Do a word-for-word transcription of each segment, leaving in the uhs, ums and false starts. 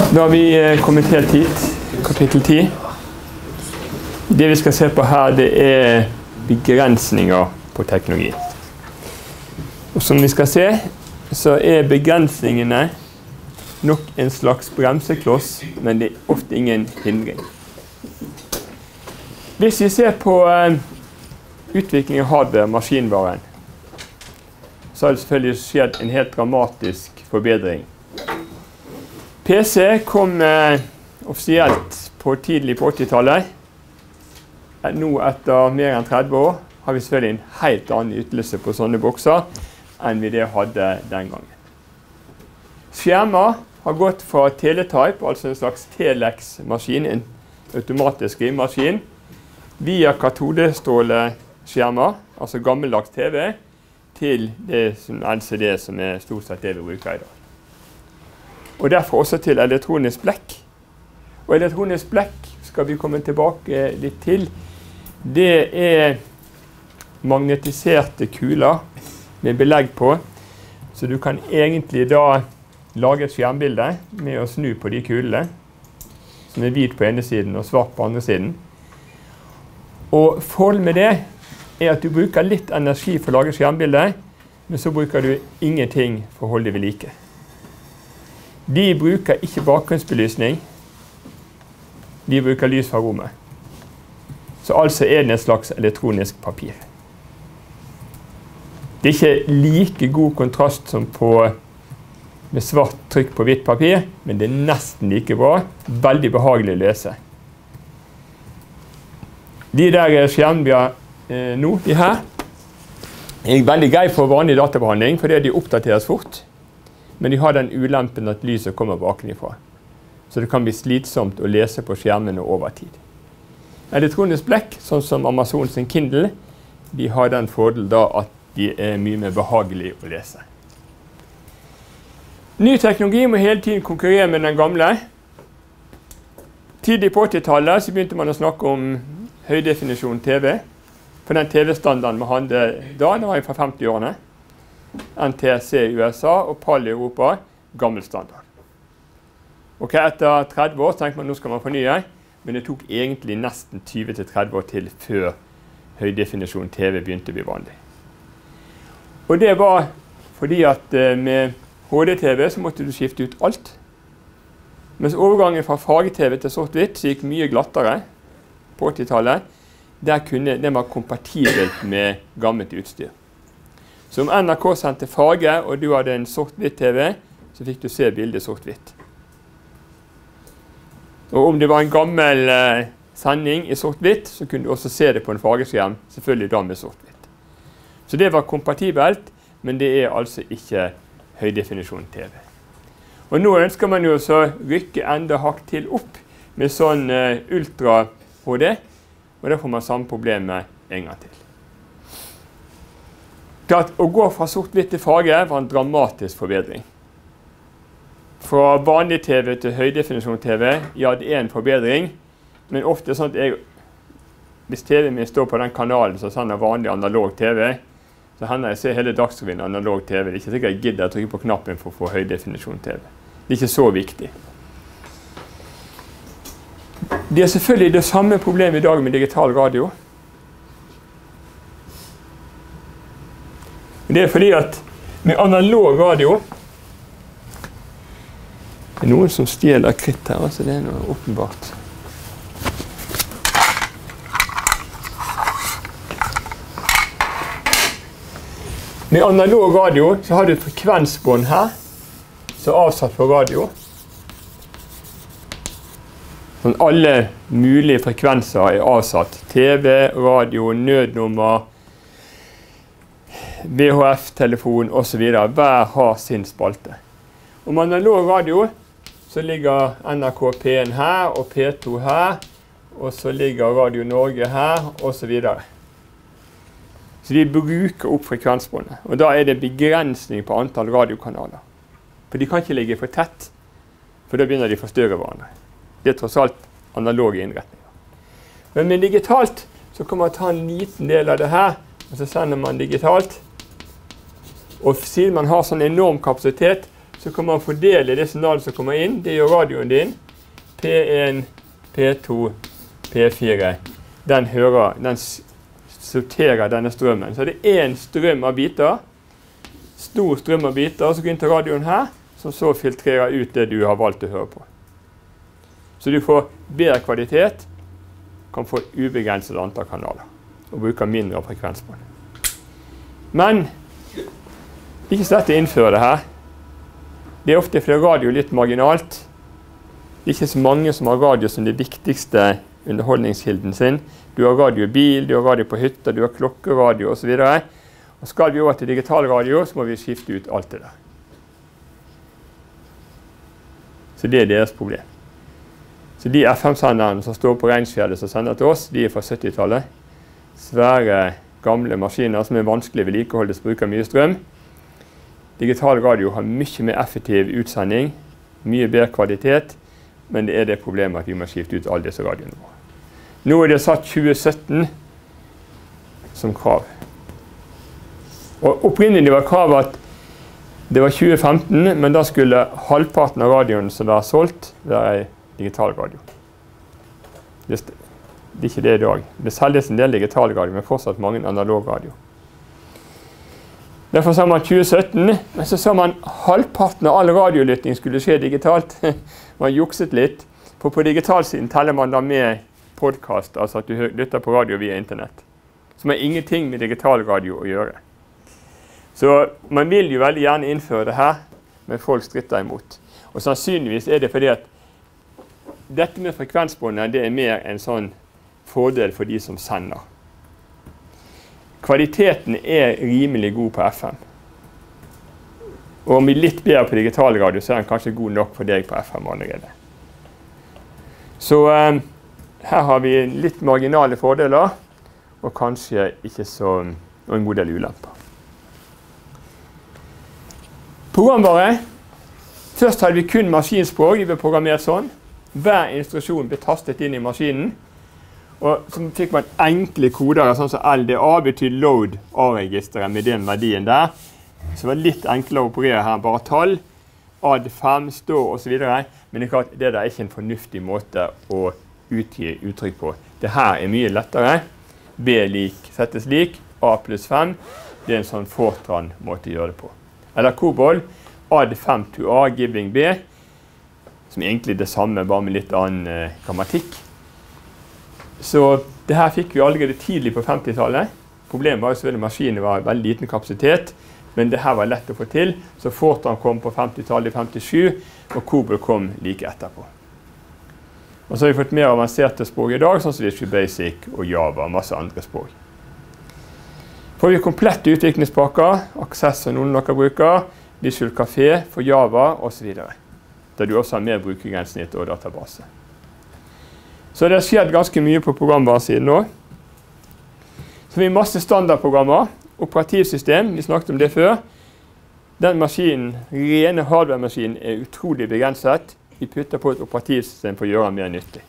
Da har vi kommet helt hit, kapittel ti. Det vi skal se på her, det er begrensninger på teknologi. Og som vi skal se, så er begrensningene nok en slags bremsekloss, men det er ofte ingen hindring. Hvis vi ser på uh, utvikling av hardware-maskinvaren, så har det selvfølgelig skjedd en helt dramatisk forbedring. P C kom uh, offisielt på tidlig på åttitallet. Nå etter mer enn tretti år har vi selvfølgelig en helt annen ytelse på sånne bokser enn vi det hadde den gangen. Skjermer har gått fra teletype, altså en slags telex-maskin, en automatisk skrivemaskin, via katodestråleskjermer, altså gammeldags T V, til det som L C D, som er stort sett det vi bruker i dag. Og derfor også til elektronisk blekk. Og elektronisk blekk skal vi komme tilbake litt til. Det er magnetiserte kuler med belegg på, så du kan egentlig da lage et skjermbilde med å snu på de kulene, som er hvit på ene siden og svart på andre siden. Og forholdet med det er at du bruker litt energi for å lage skjermbilde, men så bruker du ingenting for å holde det ved like. De bruker ikke bakgrunnsbelysning, de bruker lys fra rommet. Så altså er det en slags elektronisk papir. Det er ikke like god kontrast som på, med svart trykk på hvitt papir, men det er nesten like bra, veldig behagelig å lese. De der skjermene vi har eh, nå, de her, er veldig grei for vanlig databehandling, fordi de oppdateres fort. Men de har den ulempen at lyset kommer bakenifra. Så det kan bli slitsomt å lese på skjermene over tid. Elektronisk blekk, sånn som Amazon sin Kindle, de har den fordelen da at de er mye mer behagelig å lese. Ny teknologi må hele tiden konkurrere med den gamle. Tidlig på åttitallet så begynte man å snakke om høydefinisjon T V. For den T V-standarden vi hadde da, det var fra femti-årene. N T S C i U S A og PAL i Europa, gammel standard. Ok, etter tretti år tenkte man nå skal man fornye, men det tok egentlig nesten tjue til tretti år til før høydefinisjon T V begynte å bli vanlig. Og det var fordi at med H D T V så måtte du skifte ut alt. Mens overgangen fra farge-T V til sort-hvitt så gikk mye glattere på åttitallet. Der kunne det var kompatibelt med gammelt utstyr. Så om N R K sendte farge, og du hadde en sort-hvitt T V, så fikk du se bildet sort-hvitt. Og om det var en gammel eh, sending i sort-hvitt, så kunne du også se det på en fargeskjerm, selvfølgelig da med sort-hvitt. Så det var kompatibelt, men det er altså ikke høydefinisjon T V. Og nå ønsker man jo så rykke enda hakk til opp med sånn eh, ultra H D, og da får man samme problem med en gang til. At å gå fra sort-hvitt til farge var en dramatisk forbedring. Fra vanlig T V til høydefinisjon T V, ja, det er en forbedring, men ofte sånn at jeg, hvis T V-en min står på den kanalen, så sånn er vanlig analog T V, så hender jeg ser hele dagsrevyen analog T V. Det er ikke sikkert jeg gidder å trykke på knappen for å få høydefinisjon T V. Det er ikke så viktig. Det er selvfølgelig det samme problemet i dag med digital radio. Det er fordi at med analog radio, det er noen som stjeler kritt her, altså det er noe åpenbart. Med analog radio så har du et frekvensbånd her, som er avsatt for radio. Sånn alle mulige frekvenser er avsatt. T V, radio, nødnummer, V H F-telefon og så videre. Hver har sin spalte. Om analog radio så ligger N R K P en her og P to her, og så ligger Radio Norge her og så videre. Så de bruker opp frekvensbåndet, og da er det begrensning på antall radiokanaler. For de kan ikke ligge for tett, for da begynner de å forstyrre hverandre. Det er tross alt analoge innretninger. Men med digitalt så kan man ta en liten del av det her, og så sender man digitalt. Og siden man har sånn enorm kapasitet, så kan man fordele det signalet som kommer inn. Det gjør radioen din. P en, P to, P fire. Den hører, den sorterer denne strømmen. Så det er en strøm av biter. Stor strøm av biter som går inn til radioen her, som så filtrerer ut det du har valgt å høre på. Så du får bedre kvalitet, kan få ubegrenset antall kanaler, og bruker mindre frekvens på det. Men, ikke så lett å innføre det her. Det er ofte fordi radio er litt marginalt. Det er ikke så mange som har radio som det viktigste underholdningskilden sin. Du har radio i bil, du har radio på hytta, du har klokkeradio og så videre. Og skal vi over til digital radio, så må vi skifte ut alt det der. Så det er deres problem. Så de F M-senderne som står på Reinsfjellet som sender til oss, de er fra syttitallet. Svære, gamle maskiner som er vanskelig vedlikeholdet, som bruker mye strøm. Digital radio har mye mer effektiv utsending, mye bedre kvalitet, men det er det problemet at vi må skifte ut alle disse radioene våre. Nå er det satt tjue sytten som krav. Og opprinnelig var kravet at det var tjue femten, men da skulle halvparten av radioen som var solgt være digital radio. Det, det er ikke det i dag. Det selges en del digital radio, men fortsatt mange analog radio. Derfor sa man tjue sytten, men så sa man halvparten av all radiolytting skulle skje digitalt. Man jukset litt, for på digitalsiden teller man da med podcast, altså at du lytter på radio via internett, som har ingenting med digital radio å gjøre. Så man vil jo veldig gjerne innføre det her, men folk stritter imot. Og sannsynligvis er det fordi at dette med frekvensbåndet, det er mer en sånn fordel for de som sender. Kvaliteten er rimelig god på F M. Og om vi er litt bedre på digital radio, så er den kanskje god nok for deg på F M allerede. Så um, her har vi litt marginale fordeler, og kanskje ikke så, og en god del ulemper. Programvare. Først hadde vi kun maskinspråk, de ble programmert sånn. Hver instruksjon ble tastet inn i maskinen. Og så fikk man enkle koder, sånn som L D A betyr load A-registeret med den verdien der. Så det var litt enklere å operere her, bare tall, A D fem, stå og så videre. Men det er klart, det er ikke en fornuftig måte å utgi uttrykk på. Det her er mye lettere. B lik settes lik, A pluss fem. Det er en sånn Fortran måte å gjøre det på. Eller Cobol, A D fem to A, giving B, som egentlig er det samme, bare med litt annen eh, grammatikk. Så det her fikk vi allerede tidlig på femtitallet. Problemet var jo selvfølgelig at maskinen var veldig liten kapasitet, men det her var lett å få til. Så Fortran kom på femtitallet i femtisju, og Cobol kom like etterpå. Og så har vi fått mer avanserte språk i dag, sånn som Visual Basic og Java og masse andre språk. Får vi komplette utviklingspakker, Access som noen av dere bruker, Visual Café for Java og så videre. Der du også har mer brukergrensnitt og database. Så det har skjedd ganske mye på programvaresiden nå. Så vi har masse standardprogrammer, operativsystem, vi snakket om det før. Den maskinen, rene hardware-maskinen, er utrolig begrenset. Vi putter på et operativsystem for å gjøre mer nyttig.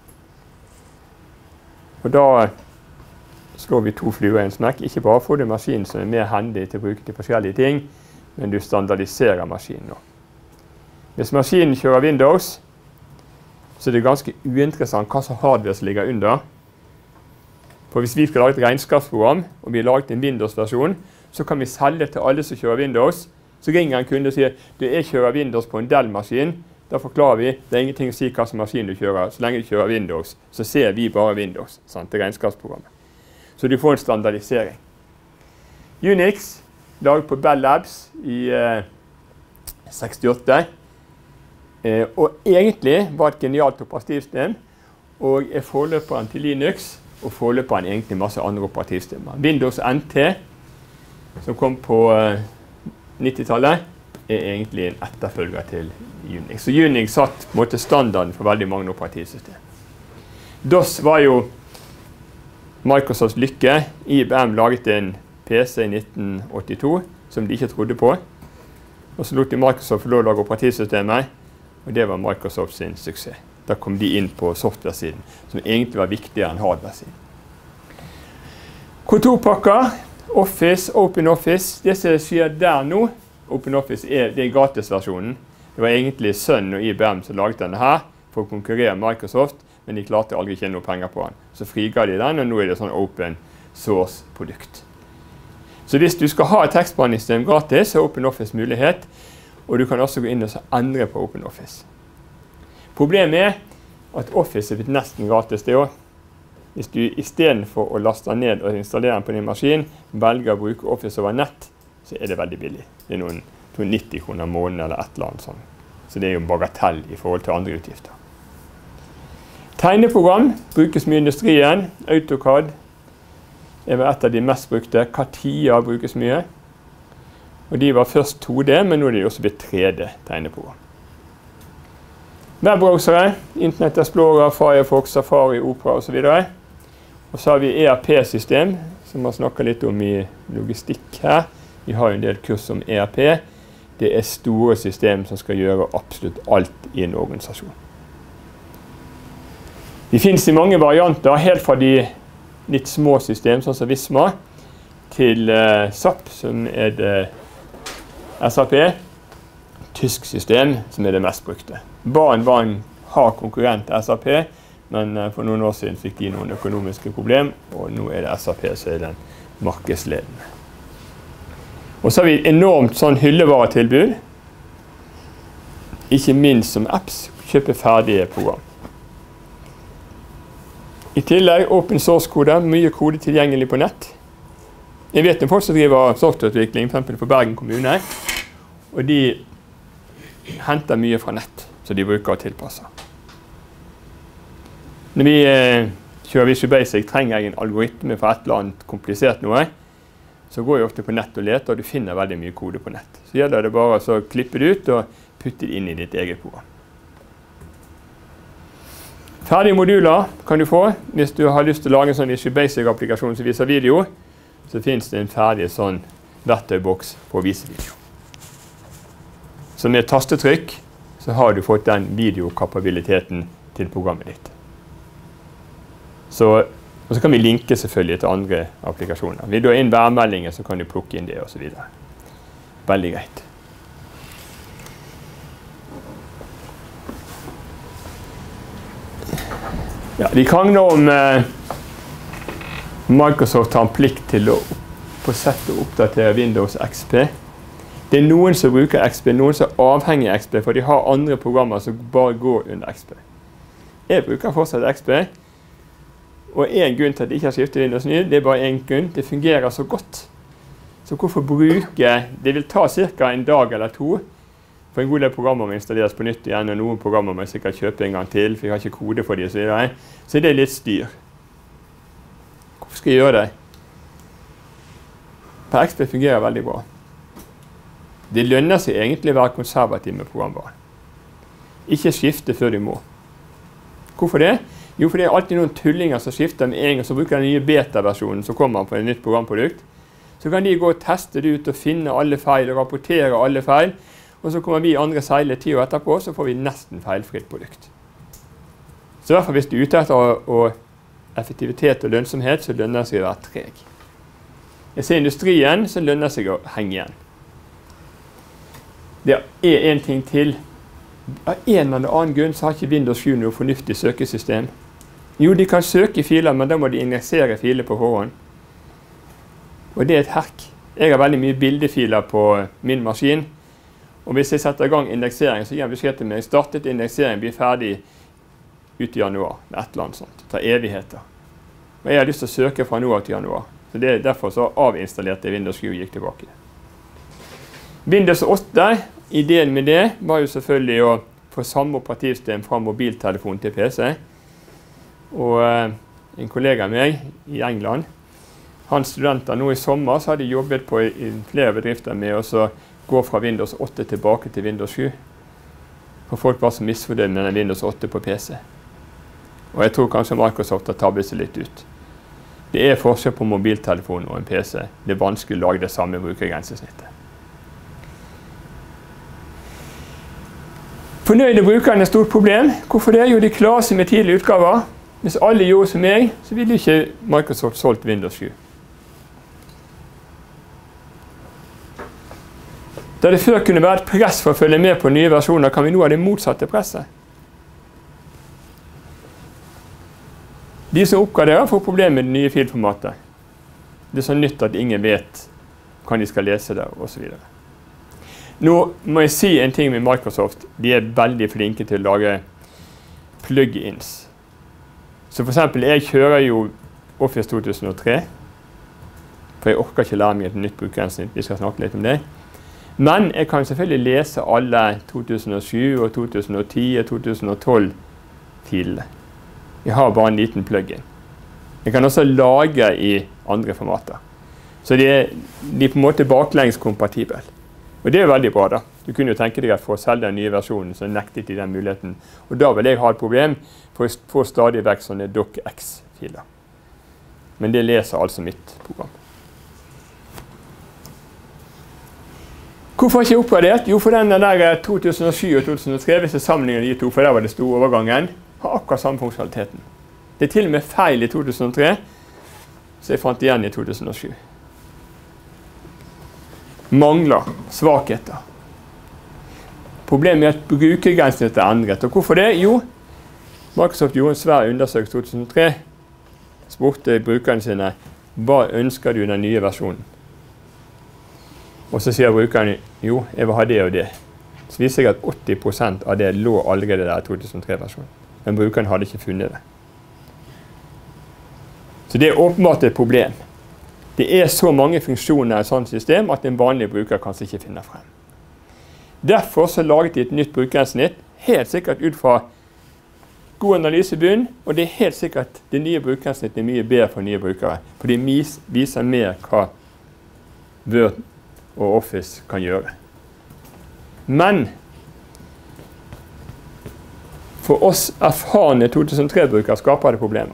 Og da slår vi to fluer i en smekk. Ikke bare får du en maskin som er mer hendig til å bruke til forskjellige ting, men du standardiserer maskinen nå. Hvis maskinen kjører Windows, så er det ganske uinteressant hva som hardware som ligger under. For hvis vi skal lage et regnskapsprogram, og vi har laget en Windows-versjon, så kan vi selge til alle som kjører Windows. Så ringer en kunde og sier, du, jeg kjører Windows på en Dell-maskin. Da forklarer vi, det er ingenting å si hva som maskin du kjører. Så lenge du kjører Windows, så ser vi bare Windows, sant, det regnskapsprogrammet. Så du får en standardisering. Unix, laget på Bell Labs i eh, sekstiåtte. Eh, og egentlig var et genialt operativsystem, og er forløperen til Linux, og forløperen egentlig masse andre operativsystemer. Windows N T, som kom på eh, nittitallet, er egentlig en etterfølger til Unix. Så Unix satt på en måte standarden for veldig mange operativsystem. DOS var jo Microsofts lykke. I B M laget en P C i nitten åttito, som de ikke trodde på. Og så lot de Microsoft få lov å lage operativsystemet, og det var Microsoft sin suksess. Da kom de inn på software-siden, som egentlig var viktigere enn hardware-siden. Kontorpakker, Office, OpenOffice, det som skjer der nå, OpenOffice er, det er gratisversjonen. Det var egentlig Sun og I B M som laget denne her for å konkurrere med Microsoft, men de klarte aldri ikke noe penger på den. Så friga de den, og nå er det sånn open source produkt. Så hvis du skal ha et tekstbehandlingssystem gratis, så er OpenOffice mulighet, og du kan også gå inn og endre på OpenOffice. Problemet er at Office er blitt nesten gratis det også. Hvis du i stedet for å laste ned og installere den på din maskin, velger å bruke Office over nett, så er det veldig billig. Det er noen nitti kroner måneden eller et eller annet sånt. Så det er jo bagatell i forhold til andre utgifter. Tegneprogram brukes mye i industrien. AutoCAD er vel et av de mest brukte. CATIA brukes mye. Og de var først to D, men nå er de også blitt tre D tegneprogram. Webbrowsere, Internet Explorer, Firefox, Safari, Opera og så videre. Og så har vi E R P-system, som vi snakker litt om i logistikk her. Vi har jo en del kurs om E R P. Det er store system som skal gjøre absolutt alt i en organisasjon. De finnes i mange varianter, helt fra de litt små system, sånn som Visma, til uh, SAP, som er det S A P, tysk system, som er det mest brukte. Baen var en hard konkurrent til S A P, men uh, for noen år siden fikk de noen økonomiske problem, og nå er det S A P som er den markedsledende. Og så har vi enormt sånn hyllevaretilbud, ikke minst som apps, kjøpe ferdige program. I tillegg open source-kode, mye kode tilgjengelig på nett. Jeg vet om folk som driver softwareutvikling, for eksempel på Bergen kommune, og de henter mye fra nett, så de bruker og tilpasser. Når vi eh, kjører Visual Basic, trenger jeg en algoritme for et eller annet komplisert noe, så går jeg ofte på nett og leter, og du finner veldig mye kode på nett. Så gjelder det bare å klippe det ut og putte det inn i ditt eget program. Ferdige moduler kan du få. Hvis du har lyst til å lage en sånn Visual Basic-applikasjon som viser video, så finnes det en ferdig sånn verktøyboks for å vise video. Så med tastetrykk så har du fått den videokapabiliteten til programmet ditt. Så, og så kan vi linke selvfølgelig til andre applikasjoner. Vil du ha inn værmeldinger, så kan du plukke inn det og så videre. Veldig greit. Ja, de krangler om eh, Microsoft har en plikt til å på sett å oppdatere Windows X P. Det er noen som bruker X P, noen som er avhengig av X P, for de har andre programmer som bare går under X P. Jeg bruker fortsatt X P, og en grunn til at jeg ikke har skiftet Windows ny, det er bare en grunn, det fungerer så godt. Så hvorfor bruke, det vil ta cirka en dag eller to, for en god del programmer må installeres på nytt igjen, og noen programmer må jeg sikkert kjøpe en gang til, for jeg har ikke kode for de og så videre. Så det er litt styr. Hvorfor skal jeg gjøre det? For X P fungerer veldig bra. Det lønner seg egentlig å være konservativ med programvare. Ikke skifte før de må. Hvorfor det? Jo, for det er alltid noen tullinger som skifter med en gang, som bruker den nye beta-versjonen som kommer på et nytt programprodukt. Så kan de gå og teste det ut og finne alle feil og rapportere alle feil, og så kommer vi andre seile ti år etterpå, så får vi nesten feilfritt produkt. Så i hvert fall hvis du er ute etter effektivitet og lønnsomhet, så lønner det seg å være treg. Jeg ser industrien, så lønner det seg å henge igjen. Det er en ting til. Av en eller annen grunn så har ikke Windows sju noe fornuftig søkesystem. Jo, de kan søke filer, men da må de indeksere filer på forhånd. Og det er et herk. Jeg har veldig mye bildefiler på min maskin, og hvis jeg setter i gang indeksering, så gir jeg beskjed til meg, startet indeksering, blir ferdig ut i januar, med et eller annet sånt. Det tar evigheter. Og jeg har lyst til å søke fra nå til januar. Så det er derfor så avinstallerte jeg Windows sju og gikk tilbake. Windows åtte, ideen med det var jo selvfølgelig å få samme operativsystem fra mobiltelefon til P C. Og eh, en kollega av meg i England, hans studenter nå i sommer, så hadde de jobbet på i, i flere bedrifter med å så gå fra Windows åtte tilbake til Windows sju. For folk var så misfornøyd med Windows åtte på P C. Og jeg tror kanskje Microsoft har tabbet seg litt ut. Det er forskjell på mobiltelefon og en P C. Det er vanskelig å lage det samme brukergrensesnittet. Fornøyde brukerne er et stort problem. Hvorfor det? Jo, de klarer seg med tidlige utgaver. Hvis alle gjorde som meg, så ville ikke Microsoft solgt Windows sju. Da Der det før kunne være et press for å følge med på nye versjoner, kan vi nå ha det motsatte presset. De som oppgraderer får problemer med det nye filformatet. Det er så nytt at ingen vet hva de skal lese der, og så videre. Nå må jeg si en ting med Microsoft. De er veldig flinke til å lage plugins. Så for eksempel, jeg kjører jo Office to tusen og tre, for jeg orker ikke lære meg et nytt brukergrensesnitt. Vi skal snakke litt om det. Men jeg kan selvfølgelig lese alle to tusen og sju, og to tusen og ti og to tusen og tolv filene. Jeg har bare en liten plugin. Jeg kan også lage i andre formater. Så de er, de er på en måte baklengs-kompatible. Og det er veldig bra da. Du kunne jo tenke deg at for å selge den nye versjonen, så nektet de den muligheten. Og da vil jeg ha et problem for å få stadig vekk sånne docx-filer. Men det leser altså mitt program. Hvorfor har jeg ikke oppgradert? Jo, for den der to tusen og sju og to tusen og tre, hvis jeg sammenligner de to, for der var det store overgangen, har akkurat samme funksjonaliteten. Det er til og med feil i to tusen og tre, så jeg fant igjen i to tusen og sju. Mangler, svakheter. Problemet er at brukergrensesnittet er endret. Og hvorfor det? Jo, Microsoft gjorde en svær undersøkelse i to tusen og tre, spurte brukerne sine, hva ønsker du i den nye versjonen? Og så sier brukerne, jo, jeg vil ha det og det. Så viser jeg at åtti prosent av det lå allerede der i to tusen og tre-versjonen. Men brukeren hadde ikke funnet det. Så det er åpenbart et problem. Det er så mange funksjoner i et sånt system at en vanlig bruker kanskje ikke finner frem. Derfor så laget de et nytt brukergrensesnitt, helt sikkert ut fra god analyse i bunnen, og det er helt sikkert det nye brukergrensesnittet er mye bedre for nye brukere, for de viser mer hva Word og Office kan gjøre. Men for oss erfarne to tusen og tre-brukere skaper det problemer.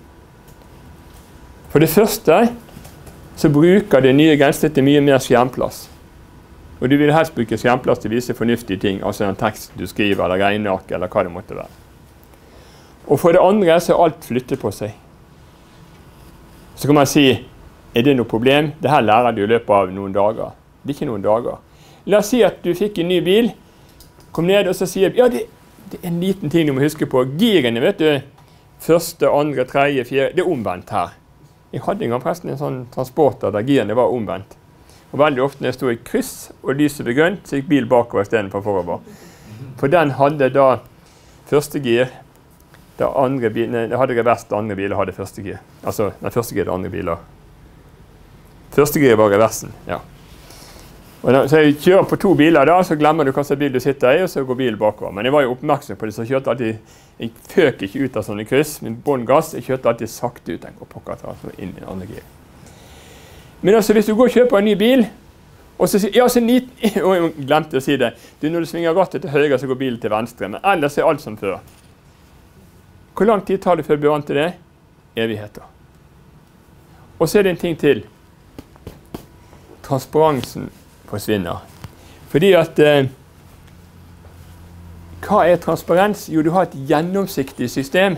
For det første så bruker det nye grensesnittet mye mer skjermplass. Og du vil helst bruke skjermplass til å vise fornuftige ting, altså en tekst du skriver, eller regneark, eller hva det måtte være. Og for det andre så er alt flyttet på seg. Så kan man si, er det noe problem? Dette lærer du i løpet av noen dager. Det er ikke noen dager. La oss si at du fikk en ny bil, kom ned og så sier, ja, det, det er en liten ting du må huske på. Girene, vet du, første, andre, tredje, fjerde, det er omvendt her. Jeg hadde en gang forresten en sånn transporter der girene var omvendt. Og veldig ofte når jeg stod i kryss og lyset ble grønt, så gikk bil bakover i stedet for forover. For den hadde da første gir, da andre biler, det hadde revers, da andre biler hadde første gir. Altså, den første gir, da andre biler. Første gir var reversen, ja. Og da, så jeg kjører på to biler da, så glemmer du hvilken bil du sitter i, og så går bilen bakover. Men jeg var jo oppmerksom på det, så jeg kjørte alltid, jeg føk ikke ut av sånne kryss, med bånd gass, jeg kjørte alltid sakte ut, den går pokker, altså inn i den andre gir. Men altså, hvis du går og kjøper en ny bil, og så sier, ja, så nit, og jeg glemte å si det, du, når du svinger rattet til høyre, så går bilen til venstre, men ellers er alt som før. Hvor lang tid tar det før du blir vant til det? Evigheter. Og så er det en ting til. Transparensen forsvinner. Fordi at eh, hva er transparens? Jo, du har et gjennomsiktig system.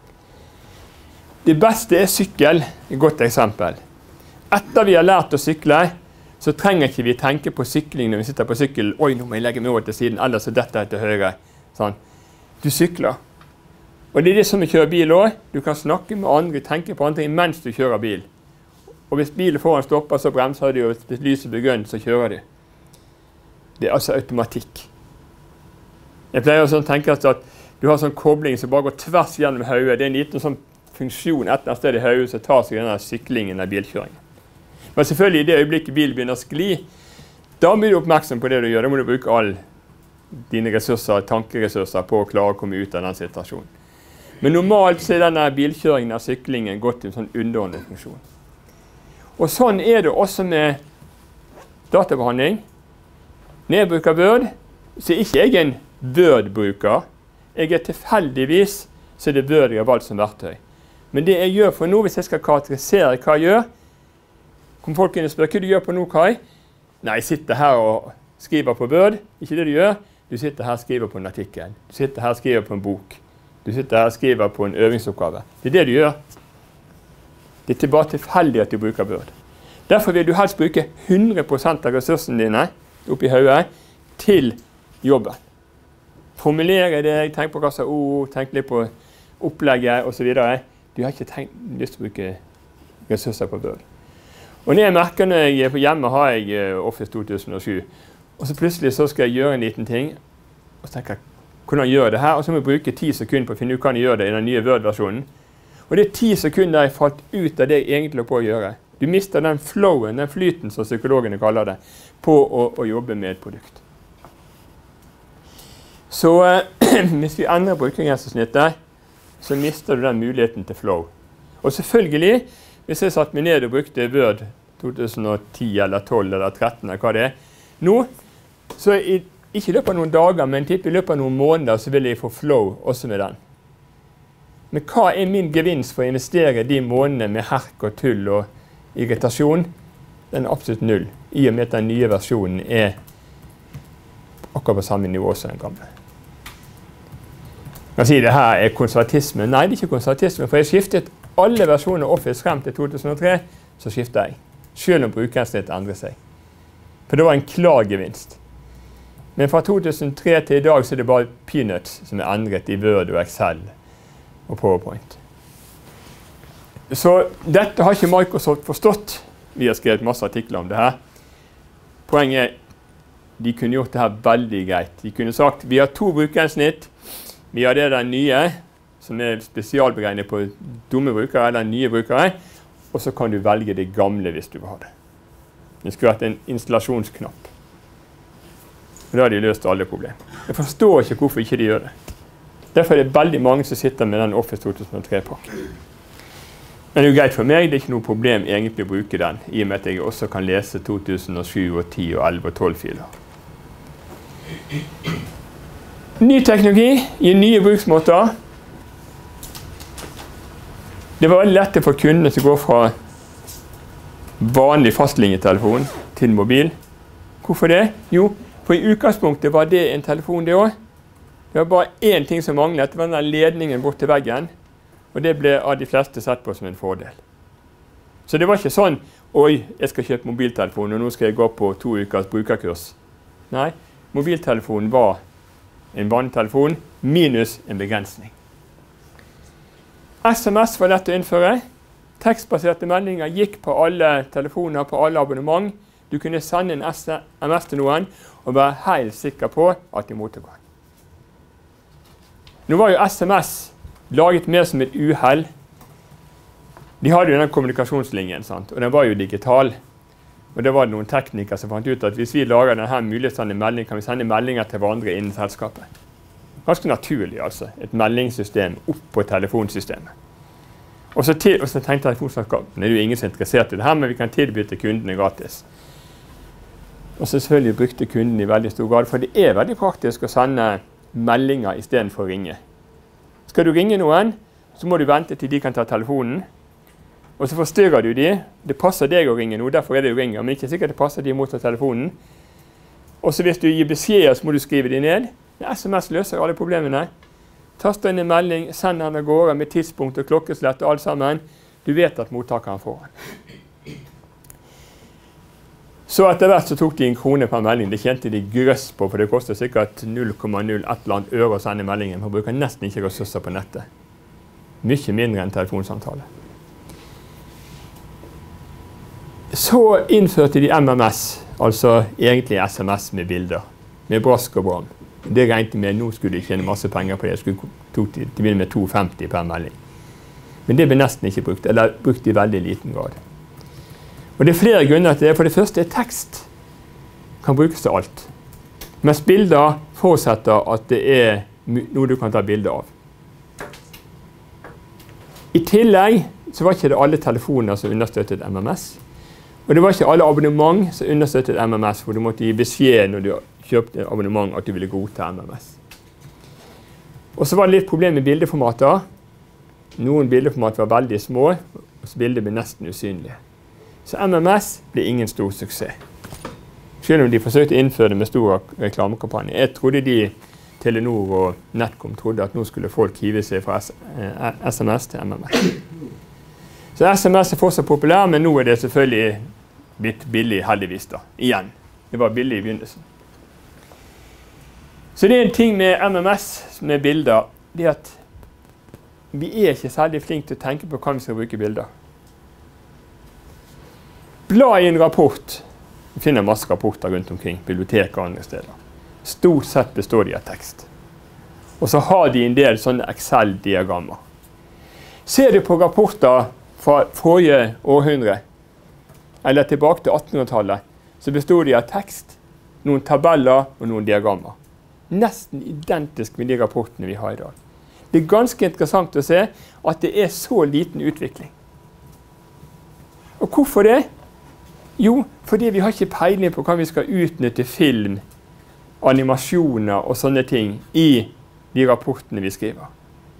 Det beste er sykkel, et godt eksempel. Etter vi har lært å sykle, så trenger ikke vi tenke på sykling når vi sitter på sykkel. Oi, nå må jeg legge meg over til siden, ellers er dette til høyre. Sånn. Du sykler. Og det er det som vi kjører bil også. Du kan snakke med andre, tenke på andre mens du kjører bil. Og hvis bilen foran stopper, så bremser du, og hvis lyset blir grønt, så kjører du. Det er altså automatikk. Jeg pleier også å tenke at du har sånn kobling som bare går tvers gjennom hodet. Det er en liten sånn funksjon et eller annet sted i hodet som tar seg denne syklingen eller bilkjøringen. Men selvfølgelig i det øyeblikket bilen begynner å skli, da blir du oppmerksom på det du gjør. Da må du bruke alle dine ressurser, tankeressurser på å klare å komme ut av den situasjonen. Men normalt så er denne bilkjøringen og syklingen gått til en sånn underordnet funksjon. Og sånn er det også med databehandling. Når jeg bruker Word, så er ikke jeg en Word-bruker. Jeg er tilfeldigvis, så er det Word jeg har valgt som verktøy. Men det jeg gjør for nå, hvis jeg skal karakterisere hva jeg gjør, kommer folk inn og spør, hva du gjør på nå, Kai? Nei, jeg sitter her og skriver på Word. Ikke det du gjør. Du sitter her og skriver på en artikkel. Du sitter her og skriver på en bok. Du sitter her og skriver på en øvingsoppgave. Det er det du gjør. Det er bare tilfeldig at du bruker Word. Derfor vil du helst bruke hundre prosent av ressursene dine opp i hodet til jobben. Formulere det, tenk på hva som er ord, tenk litt på opplegget og så videre. Du har ikke tenkt, lyst til å bruke ressurser på Word. Og når jeg merker når jeg er på hjemme, har jeg Office to tusen og sju. Og så plutselig så skal jeg gjøre en liten ting, og så tenker jeg, hvordan gjør jeg det her? Og så må jeg bruke ti sekunder på å finne ut hvordan jeg gjør det i den nye Word-versjonen. Og det er ti sekunder jeg falt ut av det jeg egentlig er på å gjøre. Du mister den flowen, den flyten som psykologene kaller det, på å, å jobbe med et produkt. Så eh, hvis vi endrer brukergrensesnittet, så mister du den muligheten til flow. Og selvfølgelig, hvis jeg satt meg ned og brukte Word to tusen og ti eller tolv eller tretten eller hva det er, nå, så i, ikke i løpet av noen dager, men i løpet av noen måneder, så vil jeg få flow også med den. Men hva er min gevinst for å investere de månedene med herk og tull og irritasjon? Den er absolutt null, i og med at den nye versjonen er akkurat på samme nivå som den gamle. Jeg kan si det her er konservatisme. Nei, det er ikke konservatisme, for jeg skiftet alle versjoner av Office frem til to tusen og tre, så skiftet jeg. Selv om brukersnitt endret seg. For det var en klar gevinst. Men fra to tusen og tre til i dag så er det bare peanuts som er endret i Word og Excel og PowerPoint. Så dette har ikke Microsoft forstått. Vi har skrevet masse artikler om det her. Poenget er, de kunne gjort det her veldig greit. De kunne sagt, vi har to brukersnitt. Vi har det den nye, som er spesialberegnet på dumme brukere eller nye brukere. Og så kan du velge det gamle hvis du vil ha det. Det skulle vært en installasjonsknapp. Og da har de løst alle problemer. Jeg forstår ikke hvorfor ikke de gjør det. Derfor er det veldig mange som sitter med den Office to tusen og tre-pakken. Men det er jo greit for meg, det er ikke noe problem egentlig å bruke den, i og med at jeg også kan lese to tusen og sju og ti og elleve og tolv filer. Ny teknologi gir nye bruksmåter. Det var veldig lett for kundene som går fra vanlig fastlinjetelefon til mobil. Hvorfor det? Jo, for i utgangspunktet var det en telefon det også. Det var bare én ting som manglet, det var den ledningen bort til veggen. Og det ble av de fleste sett på som en fordel. Så det var ikke sånn, oi, jeg skal kjøpe mobiltelefon, og nå skal jeg gå på to ukers brukerkurs. Nei, mobiltelefonen var en vanlig telefon, minus en begrensning. S M S var lett å innføre. Tekstbaserte meldinger gikk på alle telefoner, på alle abonnement. Du kunne sende en S M S til noen, og være helt sikker på at de mottok den. Nå var jo S M S laget mer som et uhell. De hadde jo den kommunikasjonslinjen, sant? Og den var jo digital. Og det var noen teknikere som fant ut at hvis vi lager denne muligheten til melding, kan vi sende meldinger til hverandre innen selskapet. Ganske naturlig, altså. Et meldingssystem opp på telefonsystemet. Og så, til, og så tenkte telefonselskapet, det er jo ingen som er interessert i det her, men vi kan tilby til kundene gratis. Og så selvfølgelig brukte kunden i veldig stor grad, for det er veldig praktisk å sende meldinger i stedet for å ringe. Skal du ringe noen, så må du vente til de kan ta telefonen, og så forstyrrer du de. Det passer deg å ringe nå, derfor er det du ringer, men ikke sikkert det passer de mot telefonen. Og så hvis du gir beskjeder, så må du skrive de ned. S M S løser alle problemene. Taster inn en melding, send den av gårde med tidspunkt og klokkeslett og alt sammen. Du vet at mottakeren får den. Så etter hvert så tok de en krone per melding. Det tjente de grøss på, for det koster sikkert null komma null ett eller annet øre å sende meldingen. Man bruker nesten ikke ressurser på nettet. Mye mindre enn telefonsamtale. Så innførte de M M S, altså egentlig S M S med bilder, med brask og bram. Det regnet med, nå skulle de tjene masse penger på det, jeg skulle tok de, de med to femti per melding. Men det ble nesten ikke brukt, eller brukt i veldig liten grad. Og det er flere grunner til det. For det første er tekst. Kan brukes til alt. Mens bilder forutsetter at det er noe du kan ta bilder av. I tillegg så var ikke det alle telefoner som understøttet M M S. Og det var ikke alle abonnement som understøttet M M S, for du måtte gi beskjed når du kjøpte abonnement at du ville godta M M S. Og så var det litt problem med bildeformater. Noen bildeformater var veldig små, og så bildet ble nesten usynlige. Så M M S ble ingen stor suksess. Selv om de forsøkte å innføre det med stor reklamekampanje. Jeg trodde de, Telenor og Netcom, trodde at nå skulle folk hive seg fra S M S til M M S. Så S M S er fortsatt populær, men nå er det selvfølgelig blitt billig, heldigvis da, igjen. Det var billig i begynnelsen. Så det er en ting med M M S med bilder, det er at vi er ikke særlig flinke til å tenke på hva vi skal bruke bilder. Bla i en rapport. Vi finner masse rapporter rundt omkring, biblioteker og andre steder. Stort sett består de av tekst. Og så har de en del sånne Excel-diagrammer. Ser du på rapporter fra forrige århundre, eller tilbake til attenhundretallet, så består de av tekst, noen tabeller og noen diagrammer. Nesten identisk med de rapportene vi har i dag. Det er ganske interessant å se at det er så liten utvikling. Og hvorfor det? Jo, fordi vi har ikke peiling på hva vi skal utnytte film, animasjoner og sånne ting i de rapportene vi skriver.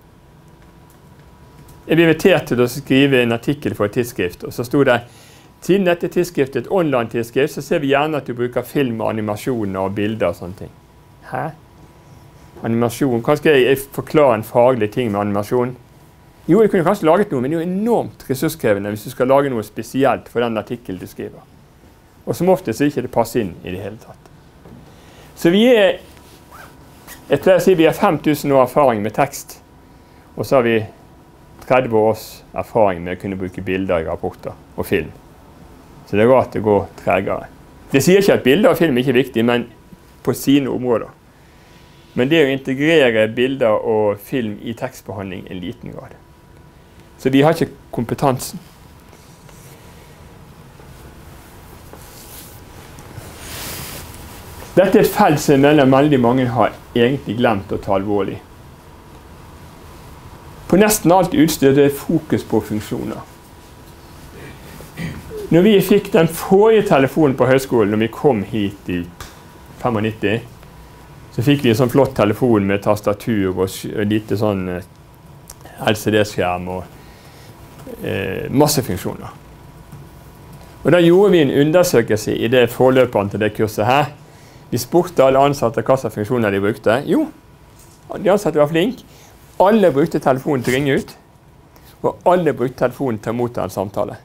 Jeg ble invitert til å skrive en artikkel for et tidsskrift, og så stod det siden dette tidsskriftet er et online-tidsskrift, så ser vi gjerne at du bruker film, animasjoner og bilder og sånne ting. Hæ? Animasjon? Hva skal jeg forklare en faglig ting med animasjon? Jo, jeg kunne kanskje laget noe, men det er jo enormt ressurskrevende hvis du skal lage noe spesielt for den artikkelen du skriver. Og som ofte så ikke det passer inn i det hele tatt. Så vi er, jeg pleier å si vi har fem tusen år erfaring med tekst, og så har vi tretti års erfaring med å kunne bruke bilder i rapporter og film. Så det er rart det går tregere. Det sier ikke at bilder og film ikke er viktig, men på sine områder. Men det er å integrere bilder og film i tekstbehandling i en liten grad. Så vi har ikke kompetansen. Dette er et felt som mellom veldig mange har egentlig glemt å ta alvorlig. På nesten alt utstyr er det fokus på funksjoner. Når vi fikk den forrige telefonen på høyskolen, når vi kom hit i nittifem, så fikk vi en sånn flott telefon med tastatur og lite sånn L C D-skjerm og eh, masse funksjoner. Og da gjorde vi en undersøkelse i det forløperen til det kurset her. Vi spurte alle ansatte hva slags funksjoner de brukte. Jo, de ansatte var flinke. Alle brukte telefonen til å ringe ut, og alle brukte telefonen til å motta en samtale.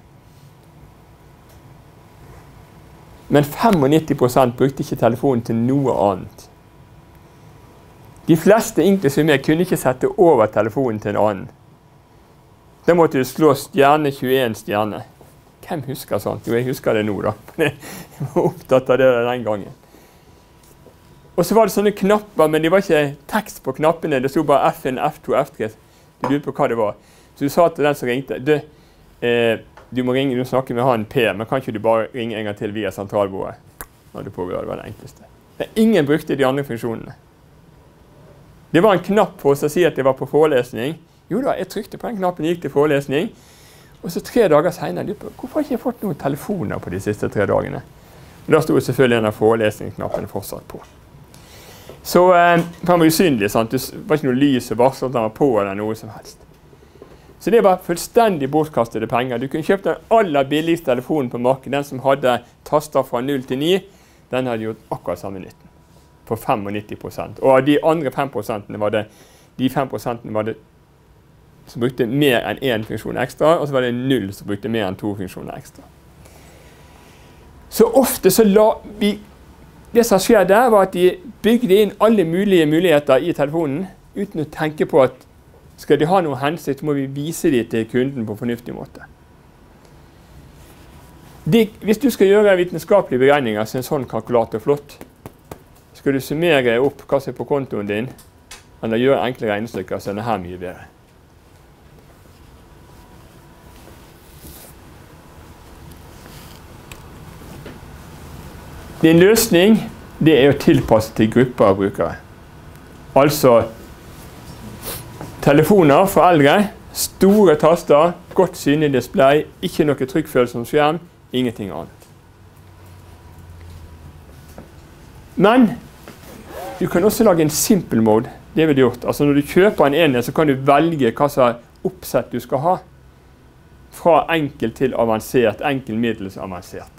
Men nittifem prosent brukte ikke telefonen til noe annet. De fleste, inklusive meg, kunne ikke sette over telefonen til en annen. Da måtte du slå stjerne tjueen stjerne. Hvem husker sånt? Jo, jeg husker det nå da. Jeg var opptatt av det den gangen. Og så var det sånne knapper, men det var ikke tekst på knappene. Det stod bare F en, F to, F tre. Du lurte på hva det var. Så du sa til den som ringte, du, eh, du må ringe, du snakker med han Per, men kan ikke du bare ringe en gang til via sentralbordet? Når du pågår, det var det enkleste. Men ingen brukte de andre funksjonene. Det var en knapp på oss å si at det var på forelesning. Jo da, jeg trykte på den knappen, gikk til forelesning. Og så tre dager senere, lurte på, hvorfor har jeg ikke fått noen telefoner på de siste tre dagene? Og da stod selvfølgelig en av forelesningsknappene fortsatt på. Så eh, han var usynlig, sant? Det var ikke noe lys og varsel at han var på eller noe som helst. Så det var fullstendig bortkastede penger. Du kunne kjøpt den aller billigste telefonen på markedet, den som hadde taster fra null til ni, den hadde gjort akkurat samme nytten. For nittifem prosent. Og av de andre fem prosentene var det, de fem prosentene var det som brukte mer enn én funksjon ekstra, og så var det null som brukte mer enn to funksjoner ekstra. Så ofte så la vi Det som skjer der, var at de bygde inn alle mulige muligheter i telefonen, uten å tenke på at skal de ha noe hensikt, så må vi vise dem til kunden på en fornuftig måte. De, hvis du skal gjøre vitenskapelige beregninger, så er en sånn kalkulator flott. Skal du summere opp hva som er på kontoen din, eller gjøre enkle regnestykker, så er det her mye bedre. Det er en løsning, det er å tilpasse til grupper av brukere. Altså, telefoner for eldre, store taster, godt synlig display, ikke noe trykkfølsom skjerm, ingenting annet. Men, du kan også lage en simple mode, det har vi gjort. Altså når du kjøper en enhet, så kan du velge hva slags oppsett du skal ha. Fra enkel til avansert, enkel middels avansert.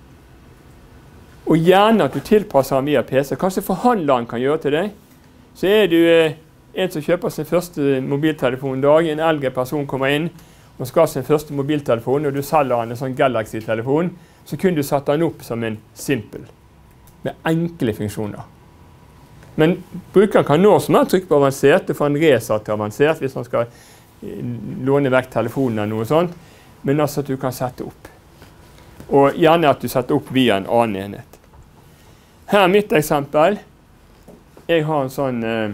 Og gjerne at du tilpasser den via P C. Kanskje forhandleren kan gjøre til deg. Så er du eh, en som kjøper sin første mobiltelefon i dag, en eldre person kommer inn og skal ha sin første mobiltelefon, og du selger han en sånn Galaxy-telefon, så kunne du satt den opp som en simpel. med enkle funksjoner. Men brukeren kan nå som er trykk på avansert, og få en resatt til avansert hvis man skal låne vekk telefonen eller noe sånt, men altså at du kan sette opp. Og gjerne at du setter opp via en annen enhet. Her er mitt eksempel. Jeg har en sånn eh,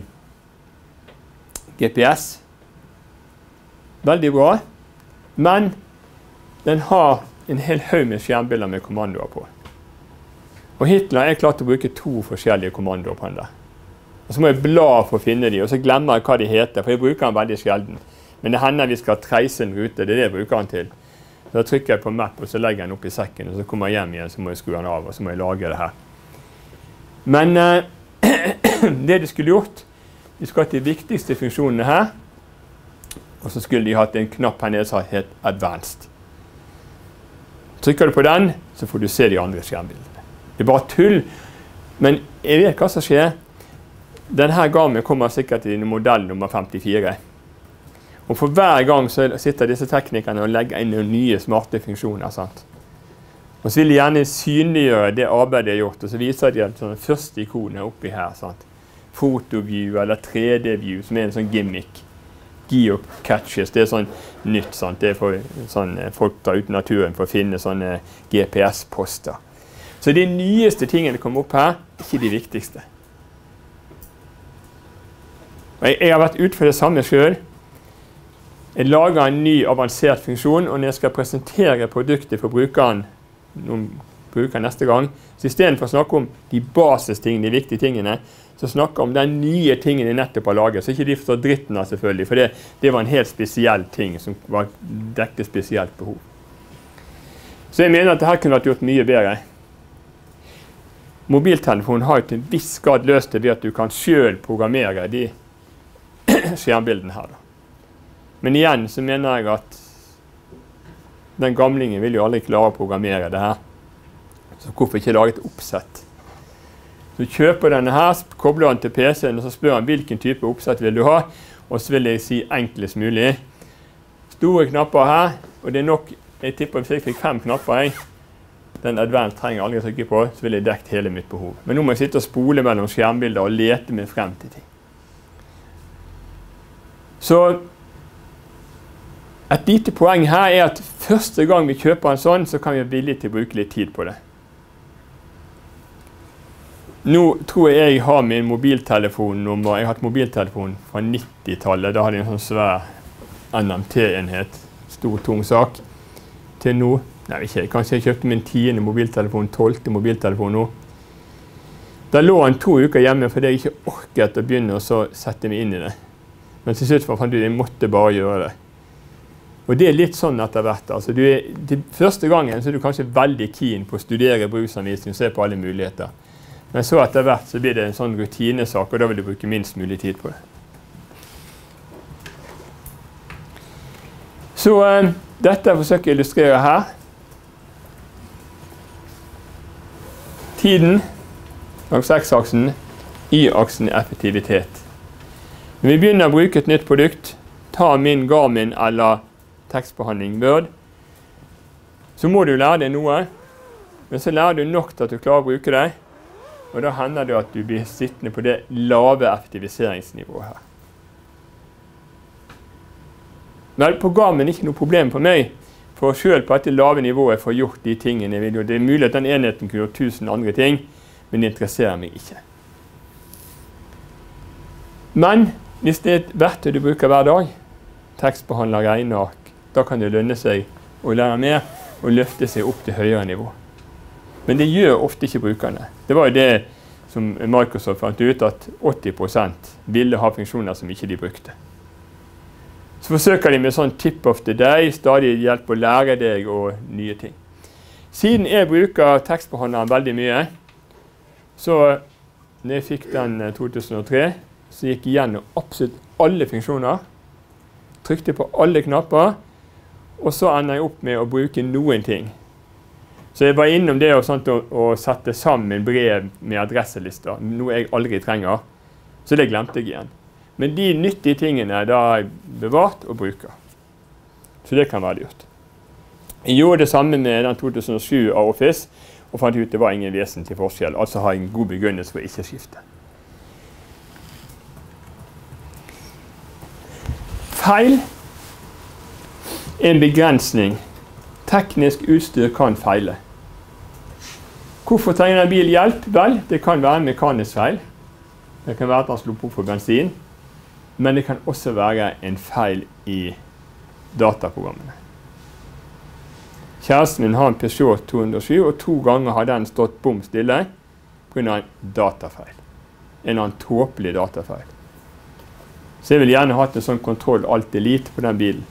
G P S. Veldig bra. Men den har en hel haug med skjermbilder med kommandoer på. Og Hitler er klart å bruke to forskjellige kommandoer på den der. Og så må jeg bla for å finne de, og så glemmer jeg hva de heter, for jeg bruker den veldig sjelden. Men det hender vi skal treise en rute, det er det jeg bruker den til. Så da trykker jeg på map, og så legger jeg den opp i sekken, og så kommer jeg hjem igjen, så må jeg skru den av, og så må jeg lage det her. Men eh, det de skulle gjort, de skulle hatt de viktigste funksjonene her, og så skulle de hatt en knapp her nede som het Advanced. Trykker du på den, så får du se de andre skjermbildene. Det er bare tull, men jeg vet hva som skjer. Denne gamen kommer sikkert i modell nummer femtifire. Og for hver gang så sitter disse teknikerne og legger inn noen nye smarte funksjoner. Sant? Og så vil de gjerne synliggjøre det arbeidet de har gjort, og så viser de at sånn første ikonet oppi her. Sant? Fotoview eller tre D-view, som er en sånn gimmick. Geocatches, det er sånn nytt. Sant? Det er for sånn, folk tar ut naturen for å finne sånne G P S-poster. Så de nyeste tingene kommer opp her, ikke de viktigste. Jeg, jeg har vært ute for det samme selv. Jeg lager en ny avansert funksjon, og når jeg skal presentere produktet for brukeren, noen bruker neste gang, så i stedet for å snakke om de basistingene, de viktige tingene, så snakker jeg om den nye tingen jeg nettopp har laget. Så ikke de forstår dritten av selvfølgelig, for det, det var en helt spesiell ting som var dekket spesielt behov. Så jeg mener at dette kunne vært gjort mye bedre. Mobiltelefonen har jo til en viss grad løst det ved at du kan selv programmere de skjermbildene her da. Men igjen så mener jeg at den gamlingen vil jo aldri klare å programmere det her. Så hvorfor ikke lage et oppsett? Så du kjøper denne her, kobler den til P C-en, og så spør han hvilken type oppsett vil du ha, og så vil jeg si enklest mulig. Store knapper her, og det er nok, jeg tipper hvis jeg fikk fem knapper, jeg, den Advanced trenger jeg aldri å trykke på, så vil jeg dekket hele mitt behov. Men nå må jeg sitte og spole mellom skjermbilder og lete meg frem til ting. Så et lite poeng her er at første gang vi kjøper en sånn, så kan vi være villige til å bruke litt tid på det. Nå tror jeg jeg har min mobiltelefonnummer, jeg har hatt mobiltelefon fra nittitallet, da hadde jeg en sånn svær N M T-enhet, stor, tung sak, til nå. Nei, ikke, kanskje jeg kjøpte min tiende mobiltelefon, tolvte mobiltelefon nå. Da lå han to uker hjemme fordi jeg ikke orket å begynne å sette meg inn i det. Men til slutt fant jeg ut at jeg måtte bare gjøre det. Og det er litt sånn etter hvert. Altså, du er, til første gangen så er du kanskje veldig keen på å studere bruksanvisning og se på alle muligheter. Men så etter hvert så blir det en sånn rutinesak, og da vil du bruke minst mulig tid på det. Så eh, dette forsøker jeg å illustrere her. Tiden, langs X-aksen, Y-aksen effektivitet. Når vi begynner å bruke et nytt produkt, ta min Garmin eller tekstbehandling Word, så må du lære deg noe, men så lærer du nok til at du klarer å bruke det, og da hender det at du blir sittende på det lave effektiviseringsnivået her. Men på Garmin er ikke noe problem for meg, for selv på dette lave nivået får gjort de tingene jeg vil gjøre. Det er mulig at den enheten kunne gjort tusen andre ting, men det interesserer meg ikke. Men hvis det er et verktøy du bruker hver dag, tekstbehandler, regneark, da kan det lønne seg å lære mer og løfte seg opp til høyere nivå. Men det gjør ofte ikke brukerne. Det var jo det som Microsoft fant ut, at åtti prosent ville ha funksjoner som ikke de brukte. Så forsøker de med sånn tip of the day, stadig hjelp å lære deg og nye ting. Siden jeg bruker tekstbehandleren veldig mye, så når jeg fikk den to tusen og tre, så gikk jeg gjennom absolutt alle funksjoner, trykte på alle knapper, og så ender jeg opp med å bruke noen ting. Så jeg var innom det og sånt, å, å sette sammen brev med adresselister, noe jeg aldri trenger, så det glemte jeg igjen. Men de nyttige tingene da har jeg bevart og bruker. Så det kan være gjort. Jeg gjorde det samme med den to tusen og sju av Office, og fant ut det var ingen vesentlig forskjell, altså har en god begrunnelse for ikke skifte. Feil er en begrensning. Teknisk utstyr kan feile. Hvorfor trenger en bil hjelp? Vel, det kan være en mekanisk feil. Det kan være at han slår på for bensin, men det kan også være en feil i dataprogrammene. Kjæresten min har en Peugeot to hundre og sju, og to ganger har den stått bom stille på grunn av en datafeil. En eller annen tåpelig datafeil. Så jeg vil gjerne ha en sånn kontroll alt elite på den bilen.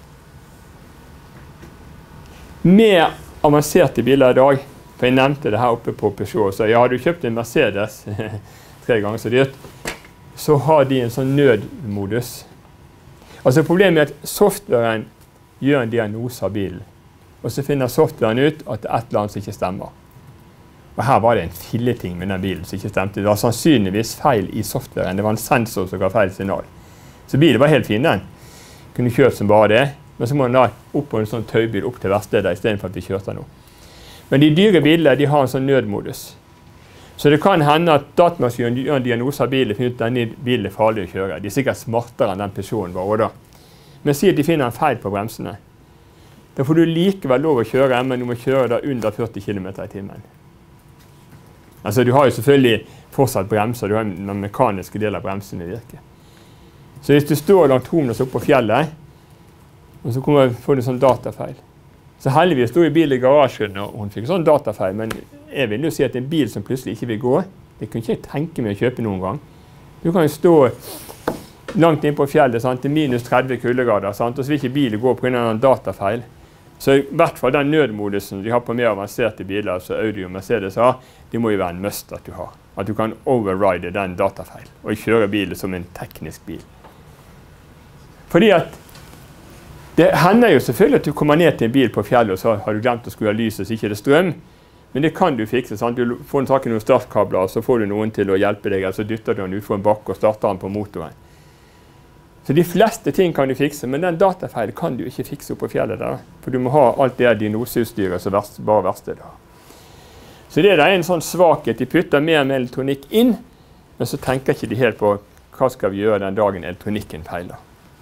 Mer avanserte biler i dag, for jeg nevnte det her oppe på Peugeot, så ja, har du kjøpt en Mercedes tre ganger så dyrt, så har de en sånn nødmodus. Altså problemet er at softwaren gjør en diagnose av bilen, og så finner softwaren ut at det er et eller annet som ikke stemmer. Og her var det en filleting med den bilen som ikke stemte. Det var sannsynligvis feil i softwaren. Det var en sensor som ga feil signal. Så bilen var helt fin, den. Kunne kjørt som bare det. Men så må den da opp på en sånn taubil opp til verkstedet i stedet for at vi kjørte den opp. Men de dyre bilene, de har en sånn nødmodus. Så det kan hende at datamaskinen gjør en diagnose av bilen og finner ut at denne bilen er farlig å kjøre. De er sikkert smartere enn den Peugeoten var også da. Men si at de finner en feil på bremsene. Da får du likevel lov å kjøre, men du må kjøre da under førti kilometer i timen. Altså, du har jo selvfølgelig fortsatt bremser, du har den mekaniske delen av bremsene virke. Så hvis du står langt homenes oppe på fjellet, og så kommer, får du en sånn datafeil. Så heldigvis stod i bil i garasjen, og hun fikk sånn datafeil, men jeg vil jo si at en bil som plutselig ikke vil gå, det kunne ikke jeg tenke meg å kjøpe noen gang. Du kan jo stå langt inn på fjellet, sant, til minus tretti kuldegrader, sant, og så vil ikke bilen gå på grunn av en datafeil. Så i hvert fall den nødmodusen de har på mer avanserte biler, så Audi og Mercedes har, det må jo være en must at du har. At du kan override den datafeil, og kjøre bilen som en teknisk bil. Fordi at det hender jo selvfølgelig at du kommer ned til en bil på fjellet, og så har du glemt å skru av lyset, så ikke det er strøm. Men det kan du fikse, sant? Du får tak i noen startkabler, så får du noen til å hjelpe deg, eller så dytter du den ut for en bakke og starter den på motoren. Så de fleste ting kan du fikse, men den datafeilen kan du ikke fikse opp på fjellet der. For du må ha alt det diagnoseutstyret som verst, bare verkstedet har. Så det er en sånn svakhet. De putter mer med elektronikk inn, men så tenker ikke de helt på hva skal vi gjøre den dagen elektronikken feiler.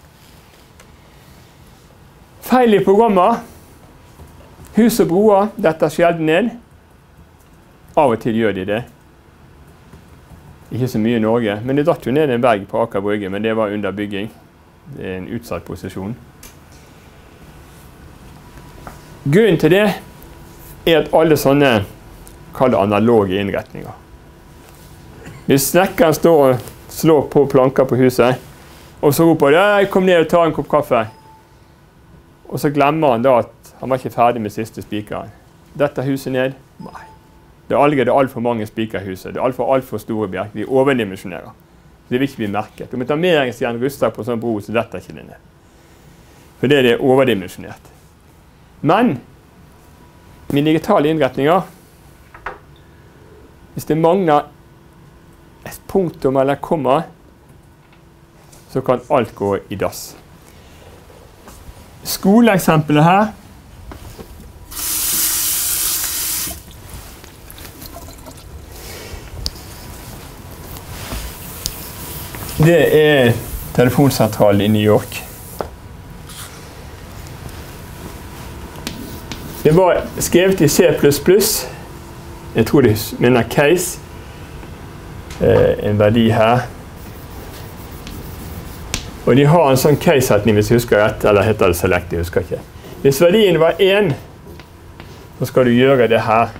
Feil i programmer. Hus og broer, dette er sjelden ned. Av og til gjør de det. Ikke så mye i Norge, men det datt jo ned en berg på Aker Brygge, men det var under bygging. Det er en utsatt posisjon. Grunnen til det er at alle sånne kaller analoge innretninger. Hvis snekkeren står og slår på planker på huset, og så roper han, kom ned og ta en kopp kaffe. Og så glemmer han da at han var ikke ferdig med siste spikeren. Dette huset ned? Nei. Det er allerede alt for mange spikerhuset. Det er alt for, alt for store bjerker. De overdimensjonerer. Det vil ikke bli merket. Om et armeringsjern ruster på sånn bro, så dette er ikke det ned. For det er det overdimensjonert. Men med digitale innretninger, hvis det mangler et punktum eller komma, så kan alt gå i dass. Skoleeksempelet her det er telefonsentralen i New York. Det var skrevet i C pluss pluss. Jeg tror det mener case. Eh, en verdi her. Og de har en sånn case-setning hvis jeg husker rett, eller heter det select, jeg husker ikke. Hvis verdien var én, så skal du gjøre det her.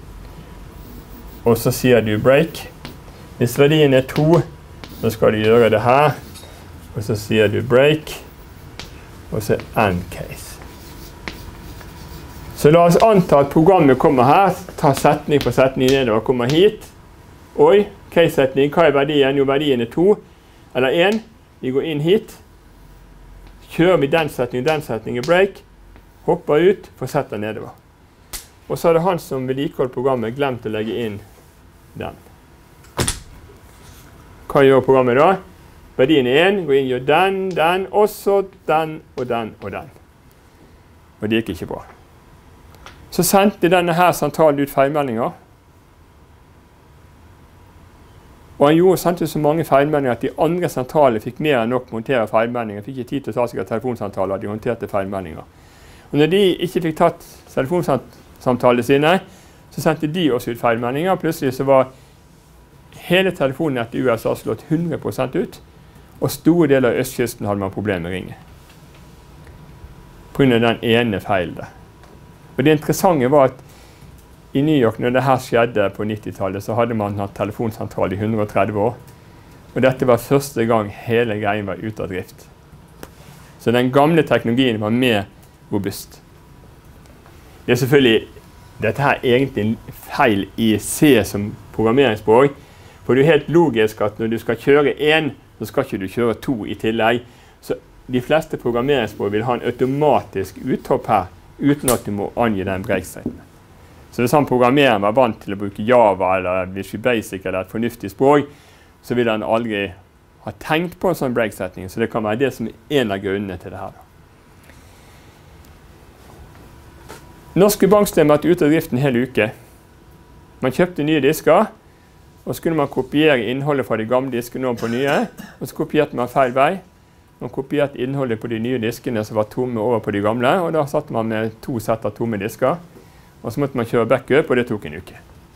Og så sier du break. Hvis verdien er to, så skal du gjøre det her, og så sier du break, og så end case. Så la oss anta at programmet kommer her, tar setning på setning nedover, kommer hit. Oi, case-setning, hva er verdien? Jo, verdien er to, eller én. Vi går inn hit, kjører vi den setningen, den setningen, break, hopper ut, får sette nedover. Og så hadde han som vedlikeholdt programmet glemt å legge inn den. Hva gjør programmet da? Verdien er én, går inn, gjør den, den, også den, og den, og den. Og det gikk ikke bra. Så sendte denne her sentralt ut feilmeldinger, Og han gjorde sendte så mange feilmeldinger at de andre sentrale fikk mer enn nok montere feilmeldinger. Fikk ikke tid til å ta seg av telefonsamtaler, de håndterte feilmeldinger. Og når de ikke fikk tatt telefonsamtalene sine, så sendte de også ut feilmeldinger. Plutselig så var hele telefonnettet i U S A slått hundre prosent ut, og store deler av østkysten hadde man problemer med å ringe. På grunn av den ene feilen der. Og det interessante var at i New York, når dette skjedde på nittitallet, så hadde man hatt telefonsentral i hundre og tretti år. Og dette var første gang hele greien var ute av drift. Så den gamle teknologien var mer robust. Det er selvfølgelig, dette her er egentlig en feil i C som programmeringsspråk, for det er helt logisk at når du skal kjøre én, så skal ikke du kjøre to i tillegg. Så de fleste programmeringsspråk vil ha en automatisk uthopp her, uten at du må angi den breakstaten. Så hvis han programmereren var vant til å bruke Java eller Visual Basic eller et fornuftig språk, så vil han aldri ha tenkt på en sånn breaksetning. Så det kan være det som er en av grunnene til det her. Norske banksystemer har vært ute av drift en hel uke. Man kjøpte nye disker, og så skulle man kopiere innholdet fra de gamle diskene over på nye, og så kopierte man feil vei. Man kopierte innholdet på de nye diskene som var tomme over på de gamle, og da satt man med to sett av tomme disker. Og så måtte man kjøre backup, og det tok en uke.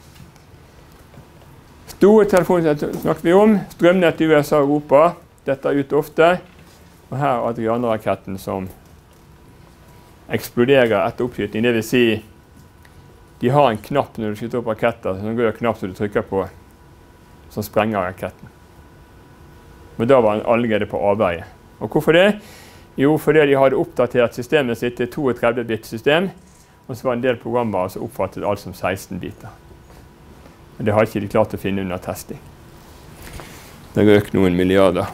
Store telefoner snakker vi om. Strømnett i U S A og Europa. Dette er ute ofte. Og her er Adriana-raketten som eksploderer etter oppskyting. Det vil si, de har en knapp når du skyter opp raketter, en rød knapp som du trykker på, som sprenger raketten. Men da var den allerede på avveie. Og hvorfor det? Jo, fordi de hadde oppdatert systemet sitt til trettito bit system, og så var en del programmer som oppfattet alt som seksten biter. Men det har ikke de klart å finne under testing. Det røk noen milliarder.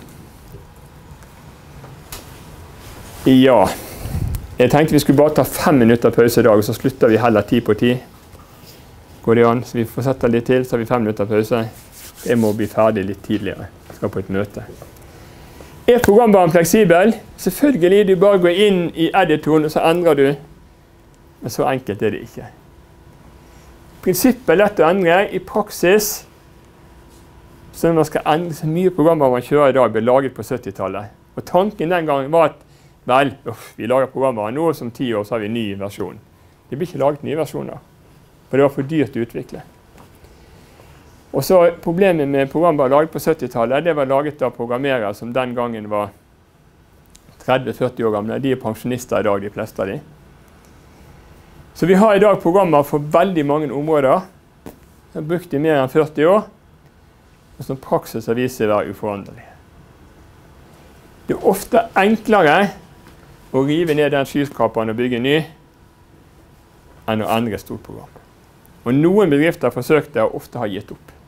Ja, jeg tenkte vi skulle bare ta fem minutter pause i dag, og så slutter vi heller ti på ti. Går det an? Så vi får sette litt til, så har vi fem minutter pause. Jeg må bli ferdig litt tidligere. Jeg skal på et møte. Er programvaren fleksibel? Selvfølgelig, du bare går inn i editoren, og så endrer du. Men så enkelt er det ikke. Prinsippet er lett å endre. I praksis, så når man skal endre så mye programmer man kjører i dag, ble laget på syttitallet. Og tanken den gangen var at, vel, uff, vi lager programmer nå, som ti år så har vi en ny versjon. Det blir ikke laget nye versjoner, for det var for dyrt å utvikle. Og så problemet med programmer laget på syttitallet, det var laget av programmerere som den gangen var tretti til førti år gamle. De er pensjonister i dag, de fleste av de. Så vi har i dag programmer for veldig mange områder. Vi har brukt i mer enn førti år, og som praksis har vist seg å være uforanderlig. Det er ofte enklere å rive ned den skyskraperen og bygge ny, enn å endre stort program. Og noen bedrifter forsøkte og ofte har gitt opp.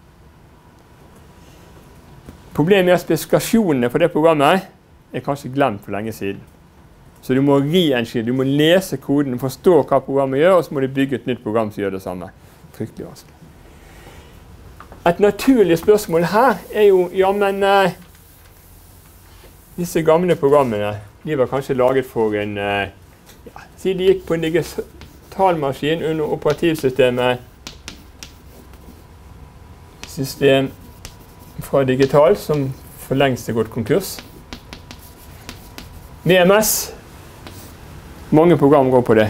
Problemet er at spesifikasjonene for det programmet er kanskje glemt for lenge siden. Så du må re-engine, du må lese koden, forstå hva programmet gjør, og så må du bygge et nytt program som gjør det samme. Fryktelig vanskelig. Et naturlig spørsmål her er jo, ja, men eh, disse gamle programmene, de var kanskje laget for en, eh, ja, si de gikk på en digitalmaskin under operativsystemet, system fra digital, som for lengst er gått konkurs. V M S, mange program går på det.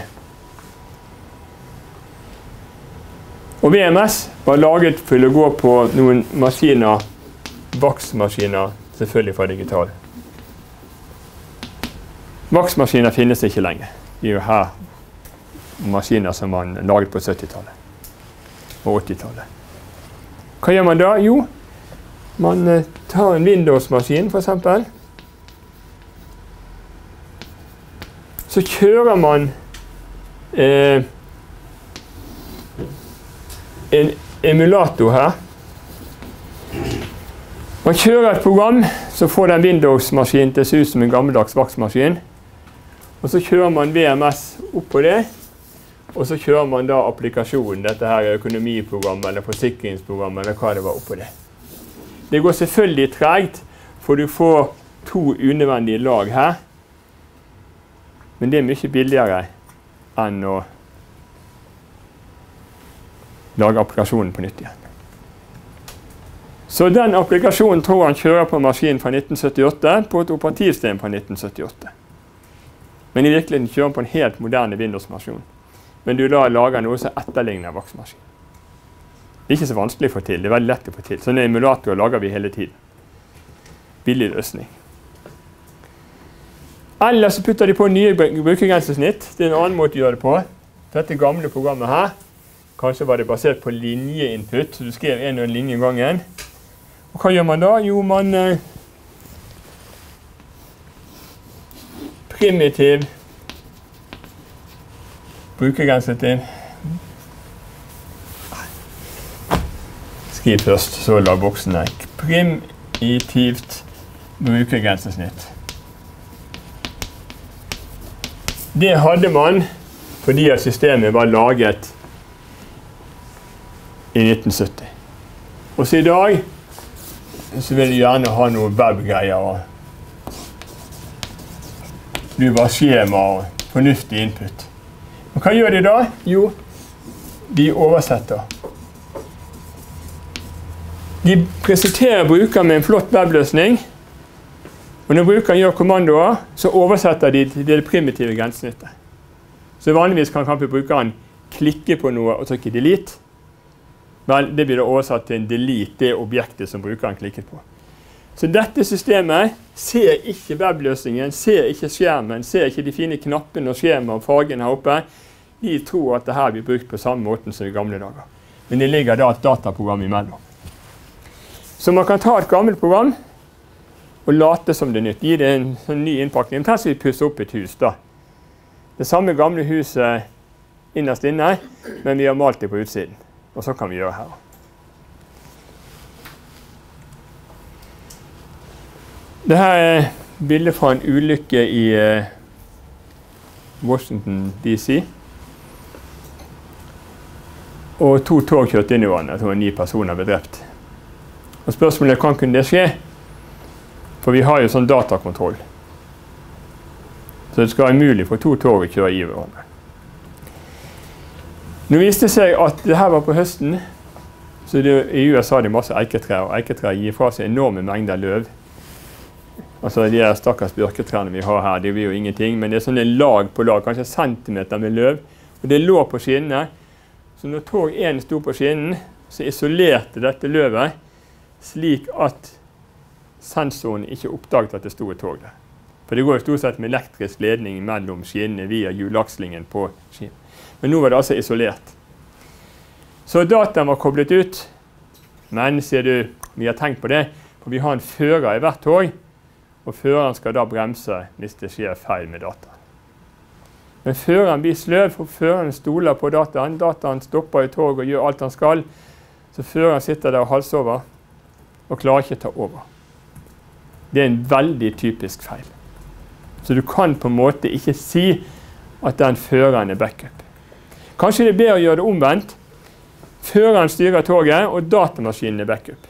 Og V M S var laget for å gå på noen maskiner, vaksmaskiner, selvfølgelig fra digital. Vaksmaskiner finnes ikke lenger. De er jo her maskiner som man laget på syttitallet og åttitallet. Hva gjør man da? Jo, man tar en Windows-maskin for eksempel. Så kjører man eh, en emulator her. Man kjører et program, så får den Windows-maskinen til å se ut som en gammeldags vaksmaskin. Og så kjører man V M S opp på det, og så kjører man da applikasjonen, dette her økonomiprogram, eller forsikringsprogram, eller hva det var oppå det. Det går selvfølgelig tregt, for du får to unødvendige lag her. Men det er mye billigere enn å lage applikasjonen på nytt igjen. Så den applikasjonen tror han kjører på maskinen fra nitten syttiåtte på et operativsystem fra nitten syttiåtte. Men i virkeligheten kjører han på en helt moderne Windows-maskin. Men du da lager noe som etterligner vaksmaskin. Det er ikke så vanskelig å få til, det er veldig lett å få til. Sånne emulatorer lager vi hele tiden. Billig løsning. Eller så putter de på nye brukergrensesnitt. Det er en annen måte å gjøre det på. Dette gamle programmet her, kanskje var det basert på linjeinput, så du skrev en og en linje i gangen. Og hva gjør man da? Jo, man eh, primitiv brukergrensetid. Skriv først, så la boksene. Primitivt brukergrensesnitt. Det hadde man fordi at systemet var laget i nitten sytti. Og så i dag så vil jeg gjerne ha noen webgreier. Det er bare skjema og fornuftig input. Og hva gjør de da? Jo, de oversetter. De presenterer brukeren med en flott webløsning, og når brukeren gjør kommandoer, så oversetter de til det primitive grensesnittet. Så vanligvis kan kanskje brukeren klikke på noe og trykke delete. Vel, det blir da oversatt til en delete, det objektet som brukeren klikket på. Så dette systemet ser ikke webløsningen, ser ikke skjermen, ser ikke de fine knappene og skjema og fargen her oppe. De tror at dette blir brukt på samme måten som i gamle dager. Men det ligger da et dataprogram imellom. Så man kan ta et gammelt program og late som det er nytt. Gi det en sånn ny innpakning. Men skal vi pusse opp et hus da. Det samme gamle huset innerst inne, men vi har malt det på utsiden. Og så kan vi gjøre her. Dette er bildet fra en ulykke i uh, Washington D C Og to tog kjørte inn i vannet. Det var ni personer ble drept. Og spørsmålet er, kan kunne det skje? For vi har jo sånn datakontroll. Så det skal være mulig for to tog å kjøre i hverandre. Nå viste det seg at det her var på høsten, så det, i U S A har de masse eiketrær, og eiketrær gir fra seg enorme mengder løv. Altså de her stakkars bjørketrærne vi har her, det blir jo ingenting, men det er sånne lag på lag, kanskje centimeter med løv, og det lå på skinnene. Så når tog én sto på skinnen, så isolerte dette løvet, slik at sensoren ikke oppdaget at det sto et tog der. For det går jo stort sett med elektrisk ledning mellom skinnene via hjulakslingen på skinnen. Men nå var det altså isolert. Så dataen var koblet ut. Men, ser du, vi har tenkt på det, for vi har en fører i hvert tog, og føreren skal da bremse hvis det skjer feil med dataen. Men føreren blir sløv, for føreren stoler på dataen. Dataen stopper i tog og gjør alt han skal, så føreren sitter der og halsover, og klarer ikke å ta over. Det er en veldig typisk feil. Så du kan på en måte ikke si at den føreren er backup. Kanskje det er bedre å gjøre det omvendt. Føreren styrer toget, og datamaskinen er backup.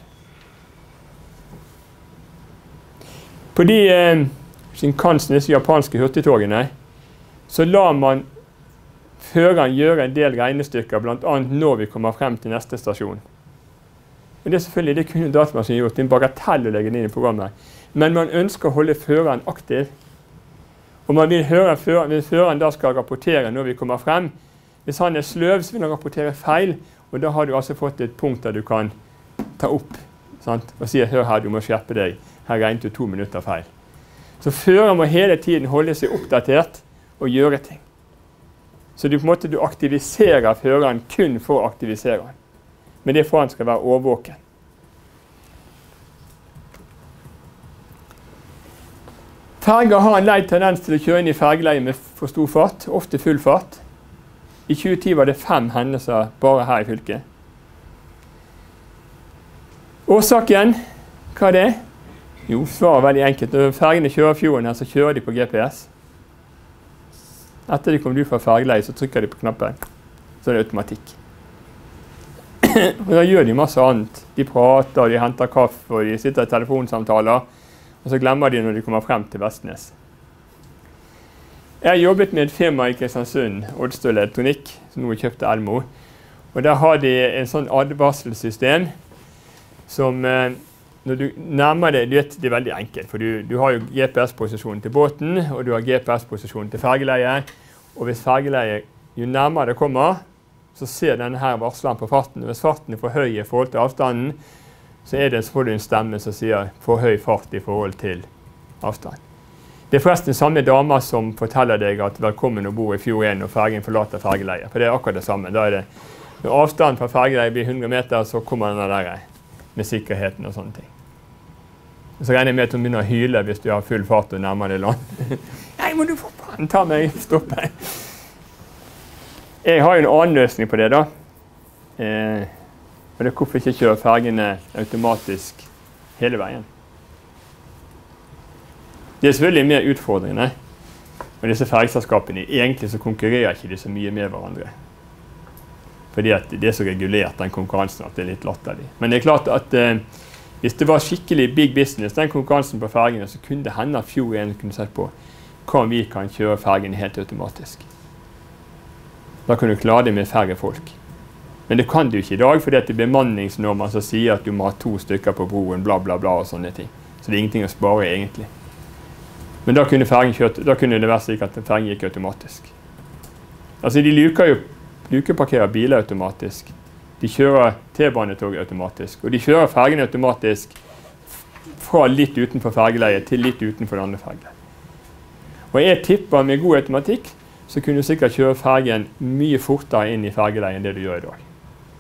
På de eh, Shinkansen, disse japanske hurtigtogene, så lar man føreren gjøre en del regnestykker, blant annet når vi kommer frem til neste stasjon. Og det er selvfølgelig, det kunne datamaskinen gjort, det er en bagatell å legge inn i programmet. Men man ønsker å holde føreren aktiv. Og man vil høre føreren, hvis føreren da skal rapportere når vi kommer frem. Hvis han er sløv, så vil han rapportere feil, og da har du altså fått et punkt der du kan ta opp, sant? Og si, hør her, du må skjerpe deg. Her regnet du to minutter feil. Så føreren må hele tiden holde seg oppdatert og gjøre ting. Så du på en måte du aktiviserer føreren kun for å aktivisere han. Men det for han skal være overvåken. Ferger har en lei tendens til å kjøre inn i fergeleie med for stor fart, ofte full fart. I tjue ti var det fem hendelser bare her i fylket. Årsaken, hva er det? Jo, svaret er veldig enkelt. Når fergene kjører fjorden her, så kjører de på G P S. Etter de kommer ut fra fergeleie, så trykker de på knappen. Så er det automatikk. Og da gjør de masse annet. De prater, de henter kaffe, og de sitter i telefonsamtaler. Og så glemmer de når de kommer frem til Vestnes. Jeg har jobbet med et firma i Kristiansund, Oddstøl Elektronikk, som nå kjøpte Elmo. Og der har de en sånn advarselsystem som eh, når du nærmer deg, du vet, det er veldig enkelt, for du, du har jo G P S-posisjonen til båten, og du har G P S-posisjonen til fergeleiet, og hvis fergeleiet, jo nærmere det kommer, så ser denne her varsleren på farten. Hvis farten er for høy i forhold til avstanden, så er det selvfølgelig en stemme som sier for høy fart i forhold til avstand. Det er forresten samme dama som forteller deg at velkommen å bo i fjord én når fergen forlater fergeleiet, for det er akkurat det samme. Da er det, når avstanden fra fergeleiet blir hundre meter, så kommer den der med sikkerheten og sånne ting. Så regner jeg med at hun begynner å hyle hvis du har full fart og nærmer deg land. Nei, må du få faen ta meg, stoppe. Jeg har jo en annen løsning på det da. Eh, og det er hvorfor ikke kjøre fergene automatisk hele veien. Det er selvfølgelig mer utfordrende. Og disse fergeselskapene, egentlig så konkurrerer ikke de så mye med hverandre. Fordi at det er så regulert, den konkurransen, at det er litt latterlig. Men det er klart at eh, hvis det var skikkelig big business, den konkurransen på fergene, så kunne det hende at fjord én kunne sett på hva om vi kan kjøre fergene helt automatisk. Da kan du klare det med færre folk. Men det kan du ikke i dag, fordi det er bemanningsnormer som sier at du må ha to stykker på broen, bla bla bla og sånne ting. Så det er ingenting å spare egentlig. Men da kunne, kjørt, da kunne det være slik at fergen gikk automatisk. Altså de luker jo, lukeparkerer biler automatisk. De kjører T-banetog automatisk. Og de kjører fergene automatisk fra litt utenfor fergeleiet til litt utenfor det andre fergeleiet. Og jeg tipper med god automatikk, så kunne du sikkert kjøre fergen mye fortere inn i fergeleiet enn det du gjør i dag.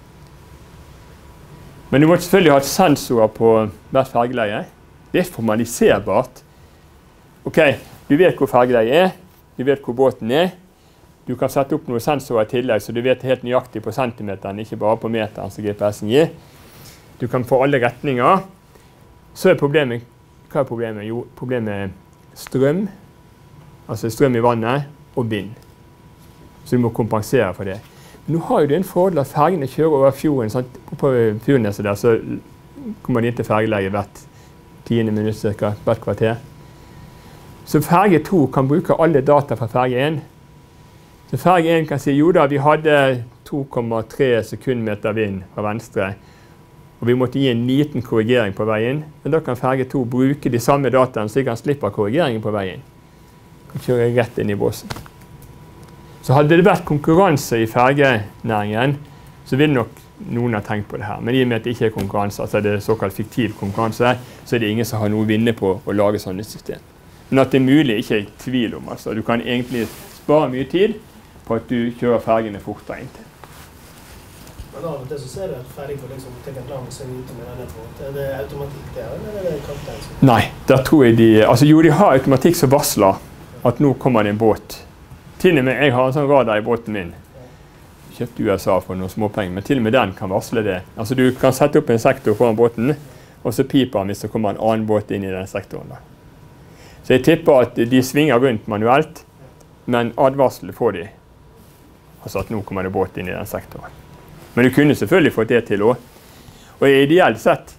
Men du må selvfølgelig ha et sensorer på hvert fergeleie. Det er formaliserbart. Ok, du vet hvor fergeleiet er, du vet hvor båten er. Du kan sette opp noen sensorer i tillegg, så du vet helt nøyaktig på centimeteren, ikke bare på meteren som G P S-en gir. Du kan få alle retninger. Så er problemet, hva er problemet? Jo, problemet er strøm, altså strøm i vannet, og vind. Så du må kompensere for det. Men nå har jo det en fordel at fergene kjører over fjorden, sant? På Fjordneset der, så kommer de inn til fergeleiet hvert tiende minutt, cirka, hvert kvarter. Så ferge to kan bruke alle data fra ferge én. Så ferge én kan si, jo da, vi hadde to komma tre sekundmeter vind fra venstre, og vi måtte gi en liten korrigering på veien, men da kan ferge to bruke de samme dataene, så de kan slippe korrigeringen på veien. Kan kjøre rett inn i båsen. Så hadde det vært konkurranse i fergenæringen, så ville nok noen ha tenkt på det her. Men i og med at det ikke er konkurranse, altså det er såkalt fiktiv konkurranse, så er det ingen som har noe å vinne på å lage sånne system. Men at det er mulig, ikke er tvil om. Altså. Du kan egentlig spare mye tid på at du kjører fergene fortere inn til. Men av og til så ser du at fergen får liksom tenke lang seg ute med denne båten. Er det automatikk der, eller er det kaptein? Nei, der tror jeg de... Altså jo, de har automatikk som varsler at nå kommer det en båt. Til og med, jeg har en sånn radar i båten min. Kjøpte U S A for noen småpenger, men til og med den kan varsle det. Altså du kan sette opp en sektor foran båten, og så piper den hvis det kommer en annen båt inn i den sektoren. Da. Så jeg tipper at de svinger rundt manuelt, men advarsel får de. Altså at nå kommer det båt inn i den sektoren. Men du kunne selvfølgelig fått det til også. Og ideelt sett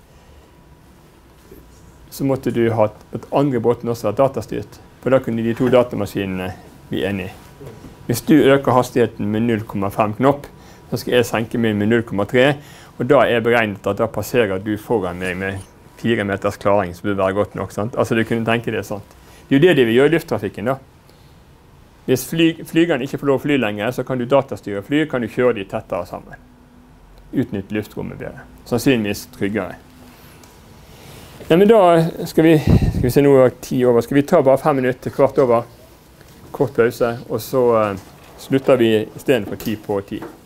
så måtte du ha at andre båten også vært datastyrt. For da kunne de to datamaskinene bli enige. Hvis du øker hastigheten med null komma fem knopp, så skal jeg senke min med null komma tre, og da er beregnet at da passerer du foran meg med fire meters klaring, som vil være godt nok. Sant? Altså du kunne tenke det sånt. Det er jo det de vil gjøre i lufttrafikken da. Hvis fly, flygerne ikke får lov å fly lenger, så kan du datastyre fly, kan du kjøre de tettere sammen. Utnytte luftrommet bedre. Sannsynligvis tryggere. Ja, men da skal vi, skal vi se nå ti over. Skal vi ta bare fem minutter, kvart over, kort pause, og så uh, slutter vi i stedet for ti på ti.